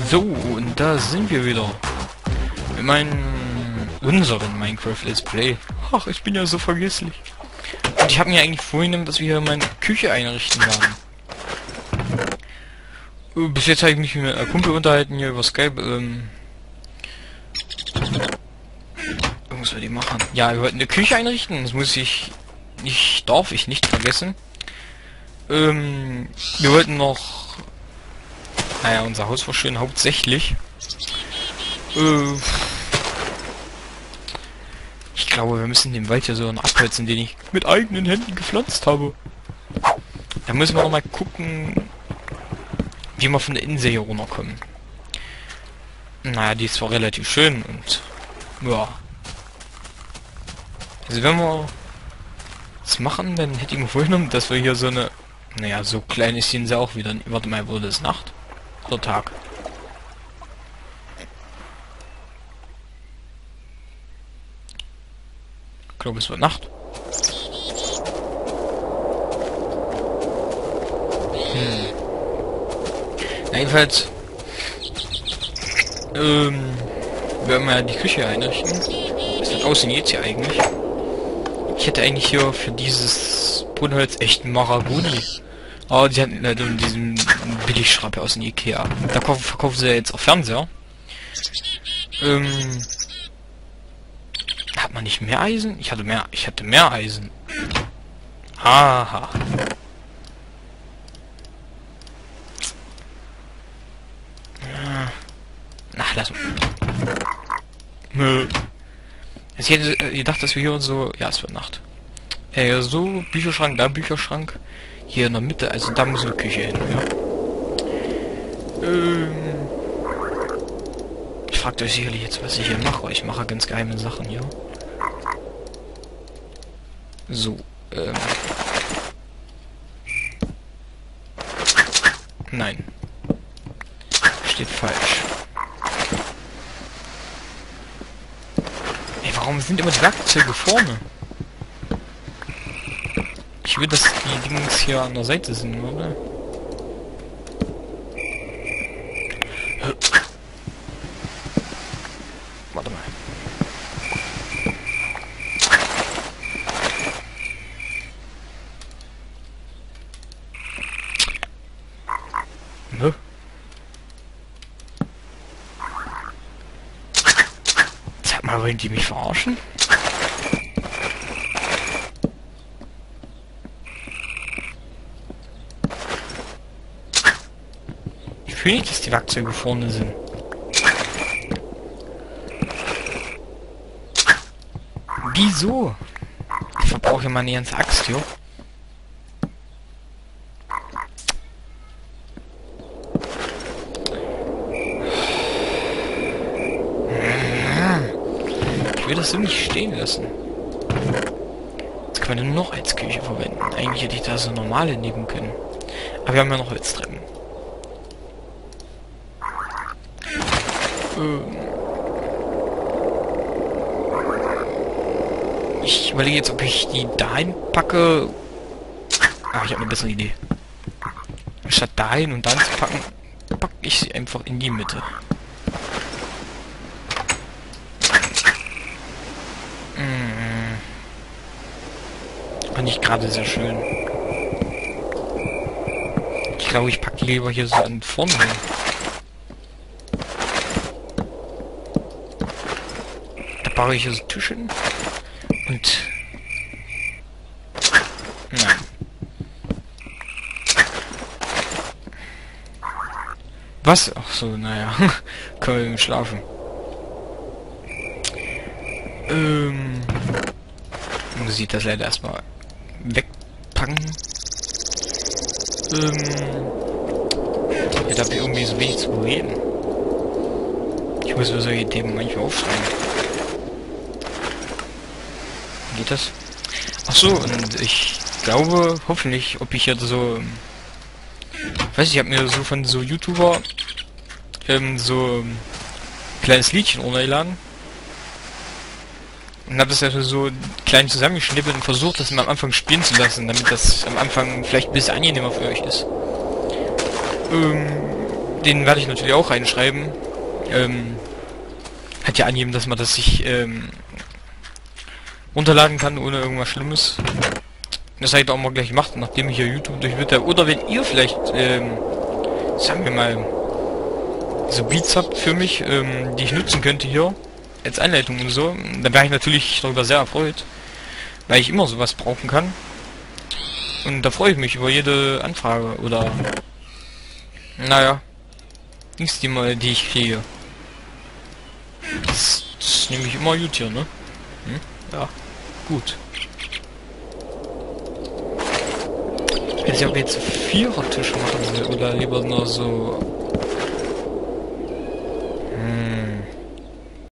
So, und da sind wir wieder. Mit unseren Minecraft Let's Play. Ach, ich bin ja so vergesslich. Und ich habe mir eigentlich vorgenommen, dass wir hier meine Küche einrichten werden. Bis jetzt habe ich mich mit einem Kumpel unterhalten hier über Skype. Was soll die machen? Ja, wir wollten eine Küche einrichten. Das darf ich nicht vergessen. Wir wollten noch, naja, unser Haus verschönern hauptsächlich. Ich glaube, wir müssen den Wald hier so abholzen, den ich mit eigenen Händen gepflanzt habe. Da müssen wir noch mal gucken, wie wir von der Insel hier runterkommen. Naja, die ist zwar relativ schön und ja. Also wenn wir das machen, dann hätte ich mir vorgenommen, dass wir hier so eine, naja, so klein ist die Insel auch wieder. Warte mal, wurde es Nacht oder Tag? Ich glaube, es wird Nacht. Na, jedenfalls werden wir ja die Küche einrichten. Es wird aussehen jetzt hier eigentlich. Ich hätte eigentlich hier für dieses Brunholz echt einen Maragoni. Aber die hatten leider diesen Billigschrappe aus dem Ikea. Da verkaufen sie ja jetzt auch Fernseher. Hat man nicht mehr Eisen? Ich hatte mehr Eisen. Aha. Ach, lass mal. Ich hätte gedacht, dass wir hier so... Ja, es wird Nacht. So, Bücherschrank, da Bücherschrank. Hier in der Mitte, also da muss eine Küche hin, ja. Ich fragt euch sicherlich jetzt, was ich hier mache. Ich mache ganz geheime Sachen hier. So, nein. Steht falsch. Ey, warum sind immer die Werkzeuge vorne? Ich will, dass die Dings hier an der Seite sind, oder? Warte mal. Sag mal, wollen die mich verarschen? Ich fühle nicht, dass die Werkzeuge vorne sind. Wieso? Ich verbrauche ja meine ganze Axt hier. Ich will das so nicht stehen lassen. Das kann man nur noch als Küche verwenden. Eigentlich hätte ich da so normale nehmen können. Aber wir haben ja noch Holztreppen. Ich überlege jetzt, ob ich die dahin packe. Ah, ich habe eine bessere Idee. Statt dahin und dann zu packen, packe ich sie einfach in die Mitte. War nicht gerade sehr schön. Ich glaube, ich packe die lieber hier so an vorne hin. Da baue ich hier so Tische hin. Und... Nein. Was? Ach so, naja. Können wir eben schlafen. Muss ich das leider erstmal wegpacken. Ja, da habe ich irgendwie so wenig zu reden. Ich muss mir solche Themen manchmal aufschreiben. Geht das? Ach so, und ich glaube, hoffentlich, ob ich jetzt so... Weiß ich habe mir so von so YouTuber so ein kleines Liedchen runtergeladen. Und habe das ja so klein zusammengeschnippelt und versucht, das mal am Anfang spielen zu lassen, damit das am Anfang vielleicht ein bisschen angenehmer für euch ist. Den werde ich natürlich auch reinschreiben. Hat ja angegeben, dass man das sich runterladen kann, ohne irgendwas Schlimmes. Das habe ich auch mal gleich gemacht, nachdem ich hier YouTube durchwühlte. Oder wenn ihr vielleicht, sagen wir mal, so Beats habt für mich, die ich nutzen könnte hier, als Anleitung und so, dann wäre ich natürlich darüber sehr erfreut, weil ich immer sowas brauchen kann. Und da freue ich mich über jede Anfrage oder, naja, Dings, die ich kriege. Das nehme ich immer gut hier, ne? Hm? Ja, gut. Ich weiß nicht, ob wir jetzt Vierertisch machen soll oder lieber nur so